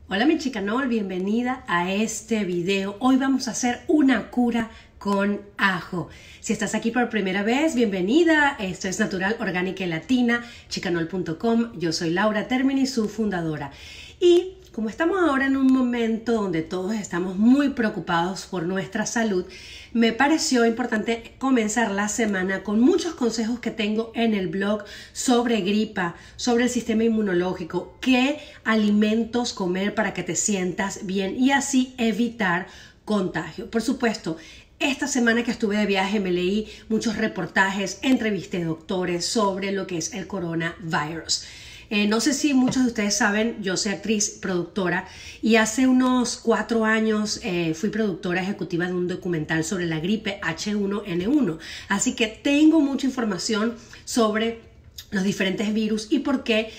Hola mi chicanol, bienvenida a este video. Hoy vamos a hacer una cura con ajo. Si estás aquí por primera vez, bienvenida. Esto es Natural, Orgánica y Latina, chicanol.com. Yo soy Laura Termini, su fundadora. Y como estamos ahora en un momento donde todos estamos muy preocupados por nuestra salud, me pareció importante comenzar la semana con muchos consejos que tengo en el blog sobre gripa, sobre el sistema inmunológico, qué alimentos comer para que te sientas bien y así evitar contagio. Por supuesto, esta semana que estuve de viaje me leí muchos reportajes, entrevisté doctores sobre lo que es el coronavirus. No sé si muchos de ustedes saben, yo soy actriz, productora y hace unos 4 años fui productora ejecutiva de un documental sobre la gripe H1N1. Así que tengo mucha información sobre los diferentes virus y por qué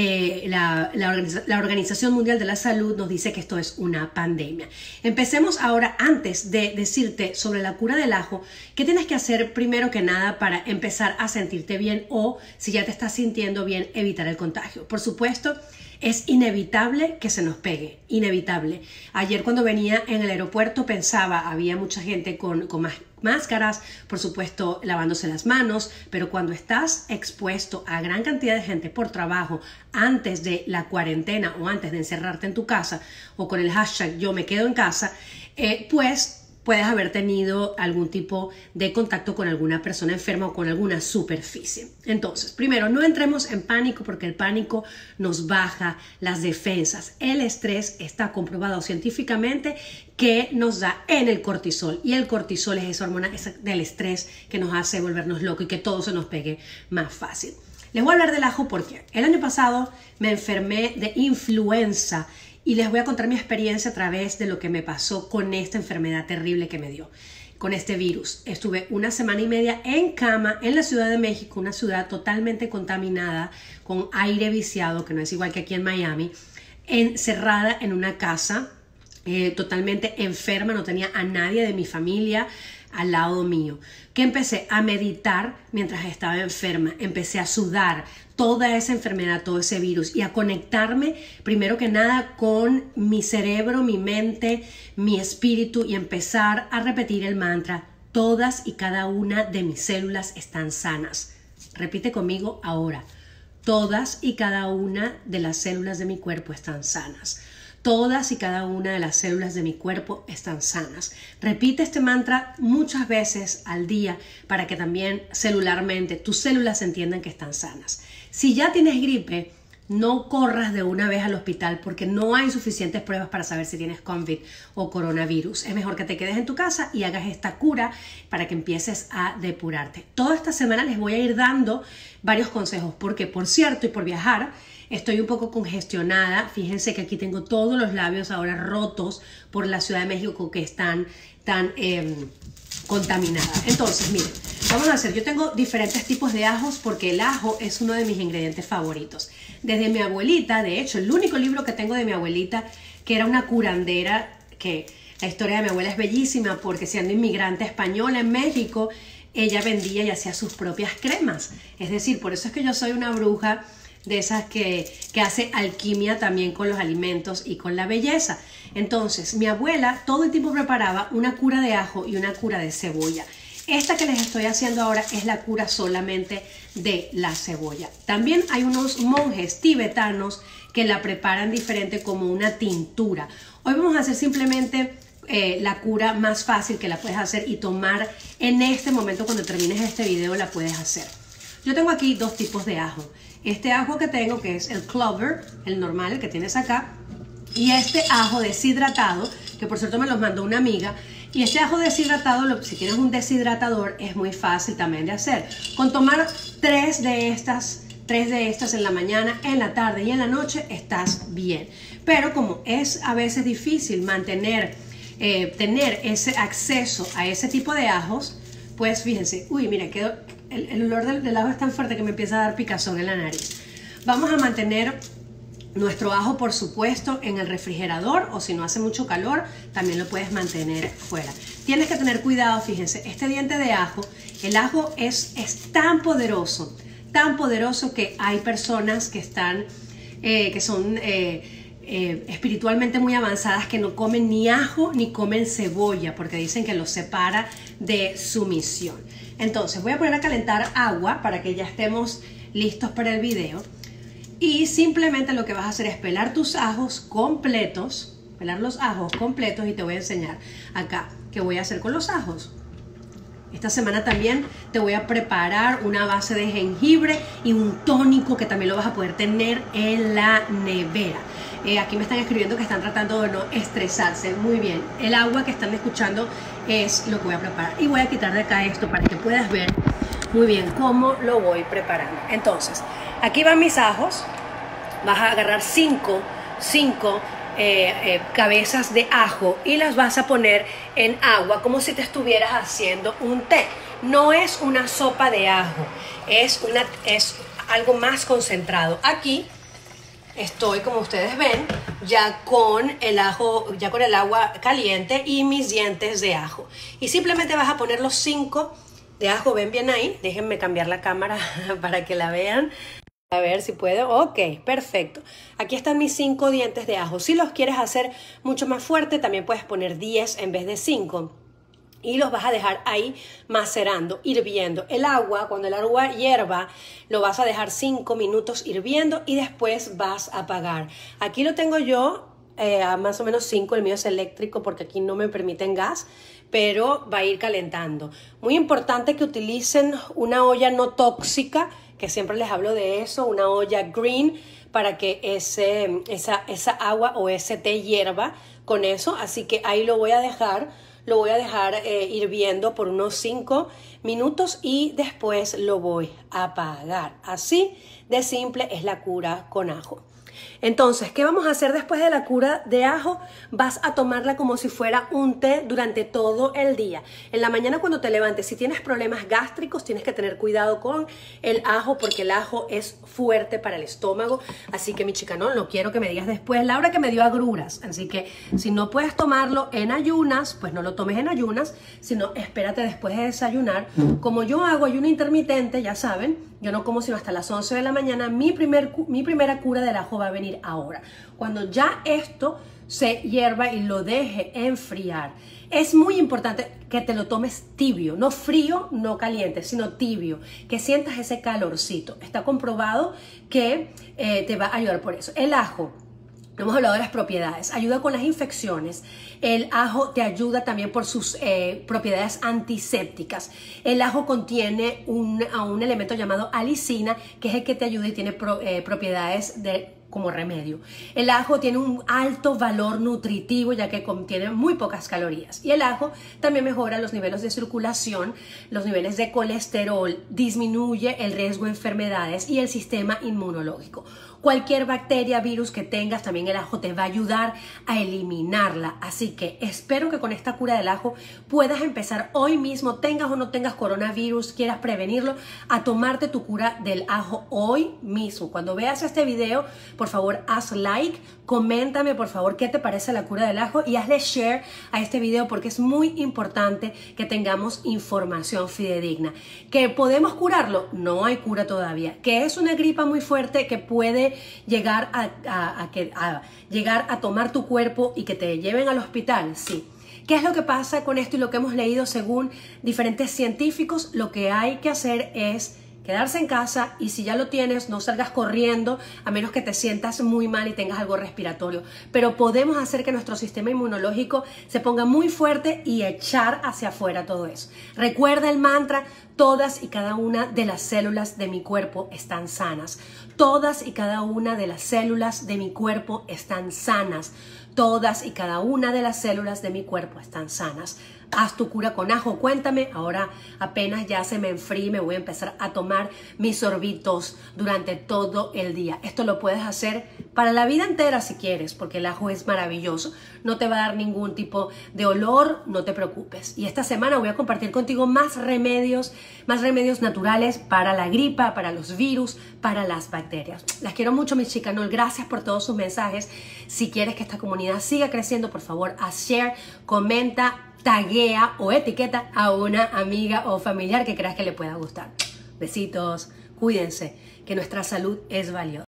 la Organización Mundial de la Salud nos dice que esto es una pandemia. Empecemos ahora, antes de decirte sobre la cura del ajo, qué tienes que hacer primero que nada para empezar a sentirte bien o, si ya te estás sintiendo bien, evitar el contagio. Por supuesto, es inevitable que se nos pegue, inevitable. Ayer cuando venía en el aeropuerto pensaba, había mucha gente con máscaras, por supuesto lavándose las manos, pero cuando estás expuesto a gran cantidad de gente por trabajo antes de la cuarentena o antes de encerrarte en tu casa o con el hashtag yo me quedo en casa, pues puedes haber tenido algún tipo de contacto con alguna persona enferma o con alguna superficie. Entonces, primero, no entremos en pánico porque el pánico nos baja las defensas. El estrés está comprobado científicamente que nos da en el cortisol y el cortisol es esa hormona del estrés que nos hace volvernos locos y que todo se nos pegue más fácil. Les voy a hablar del ajo porque el año pasado me enfermé de influenza y les voy a contar mi experiencia a través de lo que me pasó con esta enfermedad terrible que me dio, con este virus. Estuve 1 semana y media en cama en la Ciudad de México, una ciudad totalmente contaminada, con aire viciado, que no es igual que aquí en Miami, encerrada en una casa, totalmente enferma, no tenía a nadie de mi familia al lado mío, que empecé a meditar mientras estaba enferma, empecé a sudar toda esa enfermedad, todo ese virus y a conectarme primero que nada con mi cerebro, mi mente, mi espíritu y empezar a repetir el mantra: todas y cada una de mis células están sanas. Repite conmigo ahora: todas y cada una de las células de mi cuerpo están sanas. Todas y cada una de las células de mi cuerpo están sanas. Repite este mantra muchas veces al día para que también celularmente tus células entiendan que están sanas. Si ya tienes gripe, no corras de una vez al hospital porque no hay suficientes pruebas para saber si tienes COVID o coronavirus. Es mejor que te quedes en tu casa y hagas esta cura para que empieces a depurarte. Toda esta semana les voy a ir dando varios consejos porque, por cierto, y por viajar, estoy un poco congestionada. Fíjense que aquí tengo todos los labios ahora rotos por la Ciudad de México que están tan contaminadas. Entonces, miren, vamos a hacer. Yo tengo diferentes tipos de ajos porque el ajo es uno de mis ingredientes favoritos. Desde mi abuelita, de hecho, el único libro que tengo de mi abuelita, que era una curandera, que la historia de mi abuela es bellísima porque siendo inmigrante española en México, ella vendía y hacía sus propias cremas. Es decir, por eso es que yo soy una bruja de esas que hace alquimia también con los alimentos y con la belleza. Entonces, mi abuela todo el tiempo preparaba una cura de ajo y una cura de cebolla. Esta que les estoy haciendo ahora es la cura solamente de la cebolla. También hay unos monjes tibetanos que la preparan diferente como una tintura. Hoy vamos a hacer simplemente la cura más fácil que la puedes hacer y tomar en este momento. Cuando termines este video la puedes hacer. Yo tengo aquí 2 tipos de ajo. Este ajo que tengo, que es el clover, el normal, el que tienes acá, y este ajo deshidratado, que por cierto me los mandó una amiga. Y este ajo deshidratado, si tienes un deshidratador, es muy fácil también de hacer. Con tomar 3 de estas en la mañana, en la tarde y en la noche, estás bien. Pero como es a veces difícil tener ese acceso a ese tipo de ajos, pues fíjense, uy, mira, el olor del ajo es tan fuerte que me empieza a dar picazón en la nariz. Vamos a mantener nuestro ajo, por supuesto, en el refrigerador, o si no hace mucho calor, también lo puedes mantener fuera. Tienes que tener cuidado, fíjense, este diente de ajo, el ajo es tan poderoso que hay personas que son espiritualmente muy avanzadas que no comen ni ajo ni comen cebolla porque dicen que los separa de su misión. Entonces voy a poner a calentar agua para que ya estemos listos para el video. Y simplemente lo que vas a hacer es pelar tus ajos completos, pelar los ajos completos, y te voy a enseñar acá qué voy a hacer con los ajos. Esta semana también te voy a preparar una base de jengibre y un tónico que también lo vas a poder tener en la nevera. Aquí me están escribiendo que están tratando de no estresarse. Muy bien, el agua que están escuchando es lo que voy a preparar. Y voy a quitar de acá esto para que puedas ver muy bien cómo lo voy preparando. Entonces, aquí van mis ajos. Vas a agarrar cinco cabezas de ajo y las vas a poner en agua como si te estuvieras haciendo un té. No es una sopa de ajo, es algo más concentrado. Aquí estoy, como ustedes ven, ya con el agua caliente y mis dientes de ajo. Y simplemente vas a poner los 5 de ajo. Ven bien ahí, déjenme cambiar la cámara para que la vean. A ver si puedo. Ok, perfecto. Aquí están mis 5 dientes de ajo. Si los quieres hacer mucho más fuerte, también puedes poner 10 en vez de 5. Y los vas a dejar ahí macerando, hirviendo. El agua, cuando el agua hierva, lo vas a dejar 5 minutos hirviendo y después vas a apagar. Aquí lo tengo yo a más o menos 5. El mío es eléctrico porque aquí no me permiten gas, pero va a ir calentando. Muy importante que utilicen una olla no tóxica, que siempre les hablo de eso, una olla green, para que esa agua o ese té hierva con eso. Así que ahí lo voy a dejar hirviendo por unos 5 minutos y después lo voy a apagar. Así de simple es la cura con ajo. Entonces, ¿qué vamos a hacer después de la cura de ajo? Vas a tomarla como si fuera un té durante todo el día. En la mañana cuando te levantes, si tienes problemas gástricos, tienes que tener cuidado con el ajo porque el ajo es fuerte para el estómago. Así que mi chica, no quiero que me digas después, Laura, que me dio agruras. Así que si no puedes tomarlo en ayunas, pues no lo tomes en ayunas, sino espérate después de desayunar. Como yo hago ayuno intermitente, ya saben, yo no como sino hasta las 11 de la mañana. Mi primera cura del ajo va a venir ahora. Cuando ya esto se hierva y lo deje enfriar. Es muy importante que te lo tomes tibio, no frío, no caliente, sino tibio, que sientas ese calorcito. Está comprobado que te va a ayudar por eso. El ajo, hemos hablado de las propiedades, ayuda con las infecciones. El ajo te ayuda también por sus propiedades antisépticas. El ajo contiene un elemento llamado alicina, que es el que te ayuda y tiene propiedades como remedio. El ajo tiene un alto valor nutritivo ya que contiene muy pocas calorías. Y el ajo también mejora los niveles de circulación, los niveles de colesterol, disminuye el riesgo de enfermedades y el sistema inmunológico. Cualquier bacteria, virus que tengas, también el ajo te va a ayudar a eliminarla. Así que espero que con esta cura del ajo puedas empezar hoy mismo, tengas o no tengas coronavirus, quieras prevenirlo, a tomarte tu cura del ajo hoy mismo. Cuando veas este video, por favor, haz like, coméntame por favor qué te parece la cura del ajo y hazle share a este video porque es muy importante que tengamos información fidedigna. ¿Que podemos curarlo? No hay cura todavía. ¿Que es una gripa muy fuerte que puede llegar a tomar tu cuerpo y que te lleven al hospital? Sí. ¿Qué es lo que pasa con esto y lo que hemos leído según diferentes científicos? Lo que hay que hacer es quedarse en casa y si ya lo tienes, no salgas corriendo a menos que te sientas muy mal y tengas algo respiratorio. Pero podemos hacer que nuestro sistema inmunológico se ponga muy fuerte y echar hacia afuera todo eso. Recuerda el mantra: todas y cada una de las células de mi cuerpo están sanas. Todas y cada una de las células de mi cuerpo están sanas. Todas y cada una de las células de mi cuerpo están sanas. Haz tu cura con ajo, cuéntame. Ahora apenas ya se me enfríe, me voy a empezar a tomar mis sorbitos durante todo el día. Esto lo puedes hacer para la vida entera si quieres, porque el ajo es maravilloso. No te va a dar ningún tipo de olor, no te preocupes. Y esta semana voy a compartir contigo más remedios naturales para la gripa, para los virus, para las bacterias. Las quiero mucho, mis chicanol. Gracias por todos sus mensajes. Si quieres que esta comunidad siga creciendo, por favor, haz share, comenta, taguea o etiqueta a una amiga o familiar que creas que le pueda gustar. Besitos, cuídense, que nuestra salud es valiosa.